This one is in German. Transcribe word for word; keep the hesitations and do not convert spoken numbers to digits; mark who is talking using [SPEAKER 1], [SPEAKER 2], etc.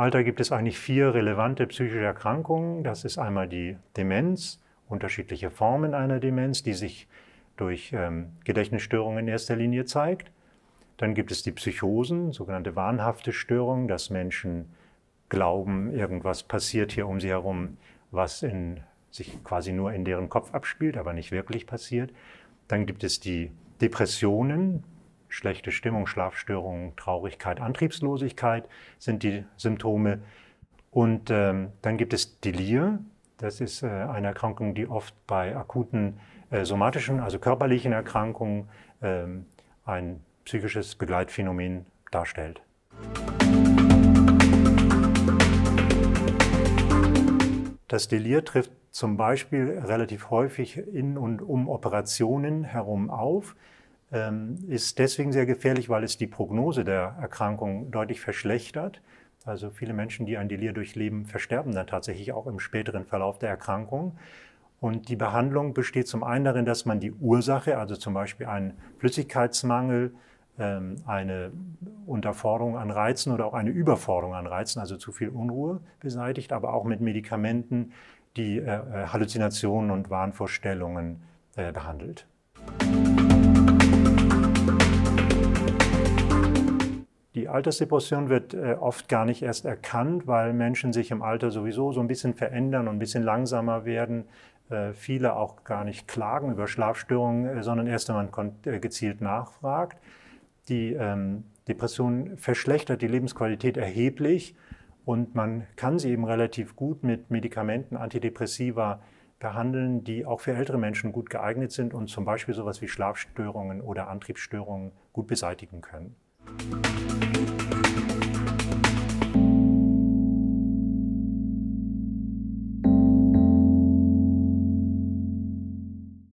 [SPEAKER 1] Alter gibt es eigentlich vier relevante psychische Erkrankungen. Das ist einmal die Demenz, unterschiedliche Formen einer Demenz, die sich durch ähm, Gedächtnisstörungen in erster Linie zeigt. Dann gibt es die Psychosen, sogenannte wahnhafte Störungen, dass Menschen glauben, irgendwas passiert hier um sie herum, was in, sich quasi nur in deren Kopf abspielt, aber nicht wirklich passiert. Dann gibt es die Depressionen, schlechte Stimmung, Schlafstörungen, Traurigkeit, Antriebslosigkeit sind die Symptome. Und ähm, dann gibt es Delir. Das ist äh, eine Erkrankung, die oft bei akuten äh, somatischen, also körperlichen Erkrankungen äh, ein psychisches Begleitphänomen darstellt. Das Delir trifft zum Beispiel relativ häufig in und um Operationen herum auf, ist deswegen sehr gefährlich, weil es die Prognose der Erkrankung deutlich verschlechtert. Also viele Menschen, die ein Delir durchleben, versterben dann tatsächlich auch im späteren Verlauf der Erkrankung. Und die Behandlung besteht zum einen darin, dass man die Ursache, also zum Beispiel einen Flüssigkeitsmangel, eine Unterforderung an Reizen oder auch eine Überforderung an Reizen, also zu viel Unruhe, beseitigt, aber auch mit Medikamenten, die Halluzinationen und Wahnvorstellungen behandelt. Die Altersdepression wird äh, oft gar nicht erst erkannt, weil Menschen sich im Alter sowieso so ein bisschen verändern und ein bisschen langsamer werden. Äh, viele auch gar nicht klagen über Schlafstörungen, äh, sondern erst, wenn man äh, gezielt nachfragt. Die ähm, Depression verschlechtert die Lebensqualität erheblich und man kann sie eben relativ gut mit Medikamenten, Antidepressiva behandeln, die auch für ältere Menschen gut geeignet sind und zum Beispiel sowas wie Schlafstörungen oder Antriebsstörungen gut beseitigen können.